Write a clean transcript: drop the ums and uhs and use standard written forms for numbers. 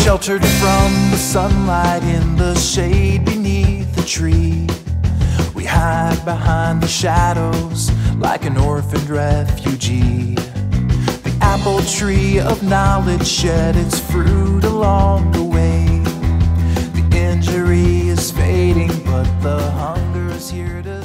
Sheltered from the sunlight in the shade beneath the tree, we hide behind the shadows like an orphaned refugee. The apple tree of knowledge shed its fruit along the way. The injury is fading, but the hunger is here to